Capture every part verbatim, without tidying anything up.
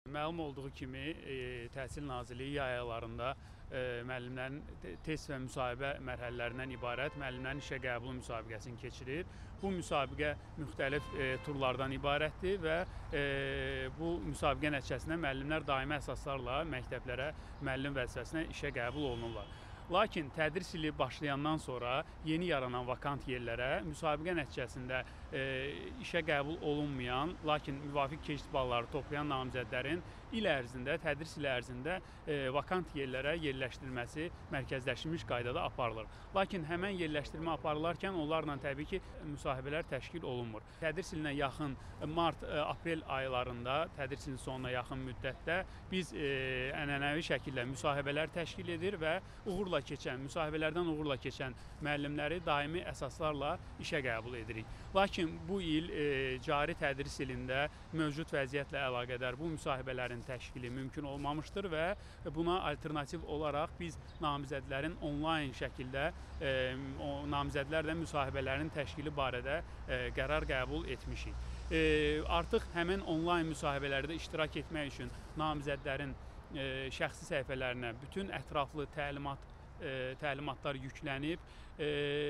Məlum olduğu kimi, e, Təhsil Nazirliyi yay aylarında e, müəllimlərin test və müsahibə mərhələlərindən ibarət müəllimlərin işə qəbulu müsabiqəsini keçirir. Bu müsabiqə müxtəlif e, turlardan ibarətdir və e, bu müsabiqə nəticəsində müəllimlər daimi əsaslarla məktəblərə müəllim vəzifəsinə işə qəbul olunurlar. Lakin tədris ili başlayandan sonra yeni yaranan vakant yerlərə müsabiqə nəticəsində e, işə qəbul olunmayan, lakin müvafiq keçid balları toplayan namizədlərin il ərzində, tədris ili ərzində e, vakant yerlərə yerləşdirilməsi mərkəzləşdirilmiş qaydada aparılır. Lakin həmən yerləşdirmə aparılarkən onlarla təbii ki, müsahibələr təşkil olunmur. Tədris ilinə yaxın mart-aprel aylarında, tədris ilinin sonuna yaxın müddətdə biz e, ənənəvi şəkildə müsahibələr təşkil edir və uğurla keçən, müsahibələrdən uğurla keçən müəllimləri daimi əsaslarla işə qəbul edirik. Lakin bu il e, cari tədris ilində mövcud vəziyyətlə əlaqədar bu müsahibələrin təşkili mümkün olmamışdır və buna alternativ olaraq biz namizədlərin onlayn şəkildə e, o, namizədlərlə müsahibələrin təşkili barədə e, qərar qəbul etmişik. E, artıq həmin onlayn müsahibələrdə iştirak etmək üçün namizədlərin e, şəxsi səhifələrinə bütün ətraflı təlimat E, təlimatlar yüklənib. E,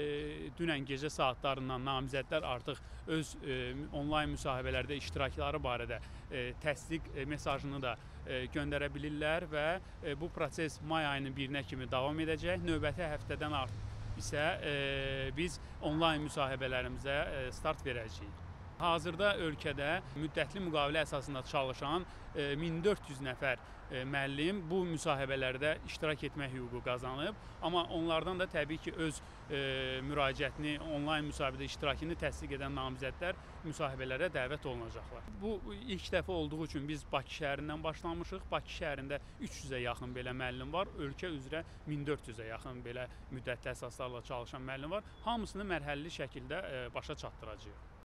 dünən gecə saatlarından namizədlər artıq öz e, onlayn müsahibələrdə iştirakları barədə e, təsdiq e, mesajını da e, göndərə bilirlər və e, bu proses may ayının birinə kimi davam edəcək. Növbəti həftədən artıq isə e, biz onlayn müsahibələrimizə e, start verəcəyik. Hazırda ölkədə müddətli müqavilə əsasında çalışan e, min dörd yüz nəfər e, müəllim bu müsahibələrdə iştirak etmək hüququ qazanıb. Amma onlardan da təbii ki, öz e, müraciətini, onlayn müsahibədə iştirakını təsdiq edən namizədlər müsahibələrə dəvət olunacaqlar. Bu ilk dəfə olduğu üçün biz Bakı şəhərindən başlamışıq. Bakı şəhərində üç yüzə yaxın belə müəllim var. Ölkə üzrə min dörd yüzə yaxın belə müddətli əsaslarla çalışan müəllim var. Hamısını mərhələli şəkildə e, başa çatdıracağıq.